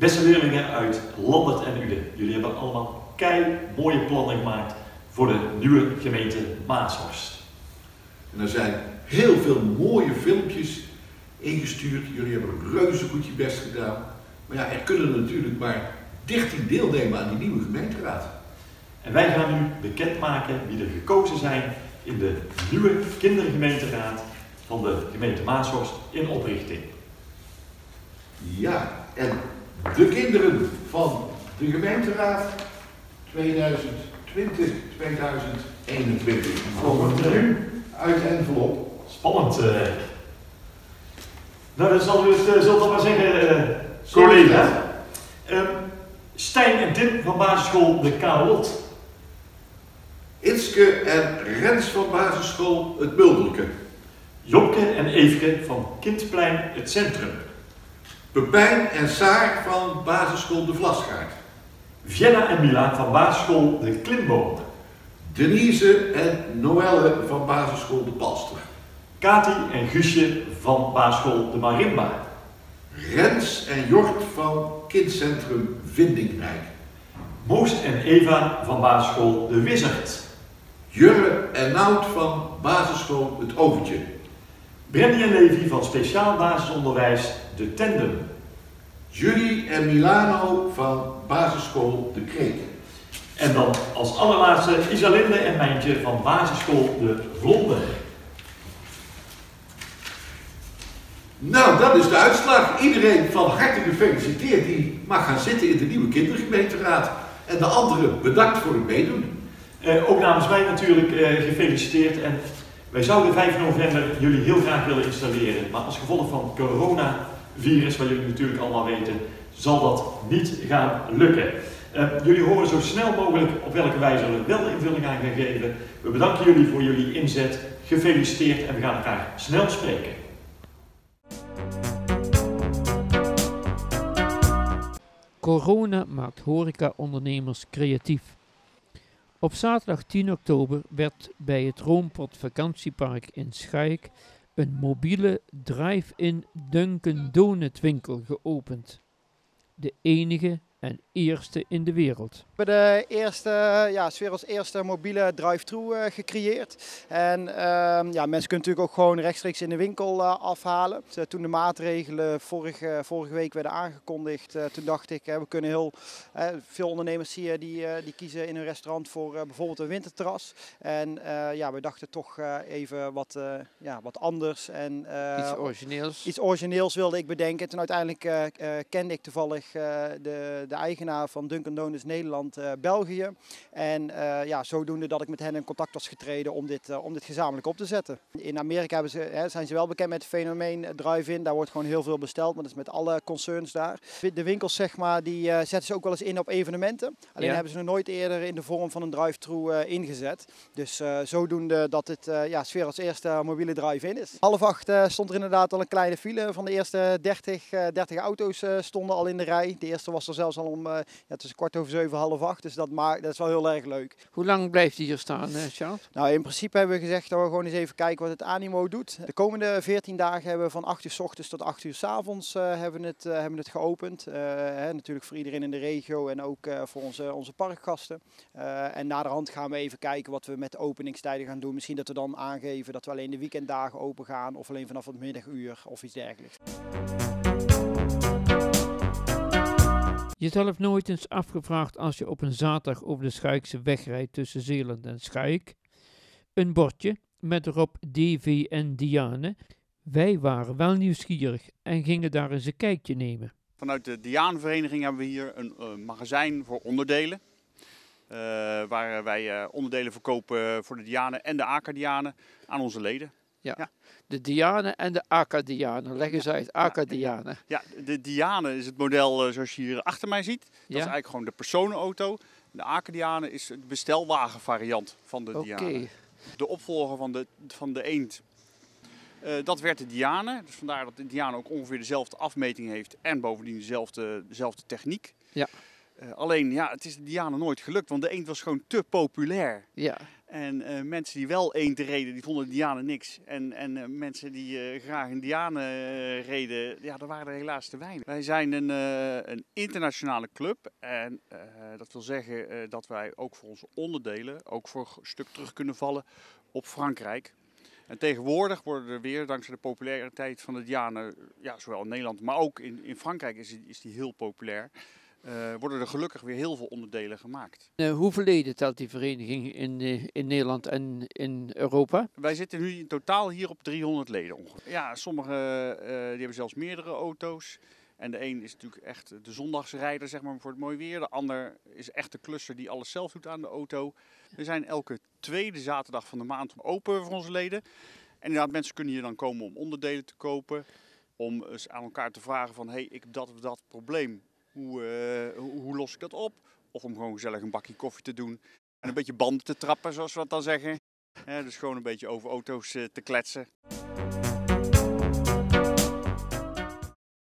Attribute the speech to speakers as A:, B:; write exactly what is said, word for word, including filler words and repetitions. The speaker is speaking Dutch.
A: Beste leerlingen uit Lambert en Uden, jullie hebben allemaal kei mooie plannen gemaakt voor de nieuwe gemeente Maashorst.
B: En er zijn heel veel mooie filmpjes ingestuurd. Jullie hebben reuze goed je best gedaan. Maar ja, er kunnen natuurlijk maar dertien deelnemen aan die nieuwe gemeenteraad.
A: En wij gaan nu bekendmaken wie er gekozen zijn in de nieuwe kindergemeenteraad van de gemeente Maashorst in oprichting.
B: Ja, en de kinderen van de gemeenteraad tweeduizend twintig tot tweeduizend eenentwintig komen nu uit de envelop.
A: Spannend. Uh. Nou, dan zal u het, uh, zult dat maar zeggen, uh, collega. Uh, Stijn en Tim van basisschool De Kalot.
B: Itske en Rens van basisschool Het Mulderke.
A: Jopke en Eefke van Kindplein Het Centrum.
B: Pepijn en Saar van basisschool De Vlasgaard.
A: Vienna en Mila van basisschool De Klimboom.
B: Denise en Noelle van basisschool De Palster.
A: Kati en Guusje van basisschool De Marimba.
B: Rens en Jort van kindcentrum Vindingrijk.
A: Moos en Eva van basisschool De Wizard.
B: Jurre en Nout van basisschool Het Overtje.
A: Brandy en Levi van speciaal basisonderwijs De Tandem.
B: Julie en Milano van basisschool De Kreek.
A: En dan als allerlaatste Isalinde en Mijntje van basisschool De Vlonder.
B: Nou, dat is de uitslag. Iedereen van harte gefeliciteerd die mag gaan zitten in de nieuwe kindergemeenteraad. En de anderen bedankt voor het meedoen.
A: Uh, ook namens mij natuurlijk uh, gefeliciteerd. En wij zouden vijf november jullie heel graag willen installeren. Maar als gevolg van het coronavirus, wat jullie natuurlijk allemaal weten, zal dat niet gaan lukken. Uh, jullie horen zo snel mogelijk op welke wijze we wel invulling aan gaan geven. We bedanken jullie voor jullie inzet. Gefeliciteerd en we gaan elkaar snel spreken.
C: Corona maakt horecaondernemers creatief. Op zaterdag tien oktober werd bij het Roompot vakantiepark in Schaik een mobiele drive-in Dunkin' Donut winkel geopend. De enige en eerste in de wereld.
D: We hebben de eerste, ja, 's werelds eerste mobiele drive-thru uh, gecreëerd. En uh, ja, mensen kunnen natuurlijk ook gewoon rechtstreeks in de winkel uh, afhalen. Dus, uh, toen de maatregelen vorige, vorige week werden aangekondigd, uh, toen dacht ik, uh, we kunnen heel uh, veel ondernemers zie je die, uh, die kiezen in hun restaurant voor uh, bijvoorbeeld een winterterras. En uh, ja, we dachten toch uh, even wat, uh, ja, wat anders. En, uh,
C: iets origineels.
D: Iets origineels wilde ik bedenken. Toen uiteindelijk uh, uh, kende ik toevallig uh, de, de eigenaar van Dunkin' Donuts Nederland, uh, België. En uh, ja, zodoende dat ik met hen in contact was getreden om dit, uh, om dit gezamenlijk op te zetten. In Amerika hebben ze, hè, zijn ze wel bekend met het fenomeen drive-in. Daar wordt gewoon heel veel besteld, maar dat is met alle concerns daar. De winkels zeg maar, die uh, zetten ze ook wel eens in op evenementen. Alleen ja. hebben ze nog nooit eerder in de vorm van een drive-thru uh, ingezet. Dus uh, zodoende dat het uh, ja, 's werelds eerste mobiele drive-in is. Half acht uh, stond er inderdaad al een kleine file. Van de eerste dertig, uh, dertig auto's uh, stonden al in de rij. De eerste was er zelfs al om uh, ja, tussen kwart over zeven, half acht. Dus dat, maakt, dat is wel heel erg leuk.
C: Hoe lang blijft hij hier staan, uh, Charles?
D: Nou, in principe hebben we gezegd dat we gewoon eens even kijken wat het animo doet. De komende veertien dagen hebben we van acht uur 's ochtends tot acht uur 's avonds uh, hebben, het, uh, hebben het geopend. Uh, hè, natuurlijk voor iedereen in de regio en ook uh, voor onze, onze parkgasten. Uh, en naderhand gaan we even kijken wat we met de openingstijden gaan doen. Misschien dat we dan aangeven dat we alleen de weekenddagen open gaan of alleen vanaf het middaguur of iets dergelijks.
C: Jezelf nooit eens afgevraagd als je op een zaterdag over de Schaikse weg rijdt tussen Zeeland en Schaik? Een bordje met erop D V en Diane. Wij waren wel nieuwsgierig en gingen daar eens een kijkje nemen.
E: Vanuit de Dianevereniging hebben we hier een uh, magazijn voor onderdelen. Uh, waar wij uh, onderdelen verkopen voor de Diane en de Aka-Diane aan onze leden.
C: Ja. Ja, de Diane en de Aka-Diane. Leg eens uit, Aka-Diane.
E: Ja, de Diane is het model uh, zoals je hier achter mij ziet. Dat ja. is eigenlijk gewoon de personenauto. De Aka-Diane is de bestelwagenvariant van de Diane.
C: Okay.
E: De opvolger van de, van de Eend. Uh, dat werd de Diane. Dus vandaar dat de Diane ook ongeveer dezelfde afmeting heeft en bovendien dezelfde, dezelfde techniek.
C: Ja.
E: Uh, alleen, ja, het is de Diane nooit gelukt, want de Eend was gewoon te populair.
C: Ja.
E: En uh, mensen die wel eend reden, die vonden Dianen niks. En, en uh, mensen die uh, graag een Dianen uh, reden, ja, er waren er helaas te weinig. Wij zijn een, uh, een internationale club. En uh, dat wil zeggen uh, dat wij ook voor onze onderdelen, ook voor een stuk terug kunnen vallen op Frankrijk. En tegenwoordig worden er weer, dankzij de populariteit van de Dianen, ja, zowel in Nederland, maar ook in, in Frankrijk is die, is die heel populair. Uh, worden er gelukkig weer heel veel onderdelen gemaakt.
C: Uh, hoeveel leden telt die vereniging in, uh, in Nederland en in Europa?
E: Wij zitten nu in totaal hier op driehonderd leden ongeveer. Ja, sommigen uh, die hebben zelfs meerdere auto's. En de een is natuurlijk echt de zondagsrijder, zeg maar, voor het mooi weer. De ander is echt de klusser die alles zelf doet aan de auto. We zijn elke tweede zaterdag van de maand open voor onze leden. En inderdaad, mensen kunnen hier dan komen om onderdelen te kopen. Om eens aan elkaar te vragen van, hé, hey, ik heb dat of dat probleem. Hoe, uh, hoe, hoe los ik dat op? Of om gewoon gezellig een bakje koffie te doen. En een beetje banden te trappen, zoals we dat dan zeggen. Ja, dus gewoon een beetje over auto's uh, te kletsen.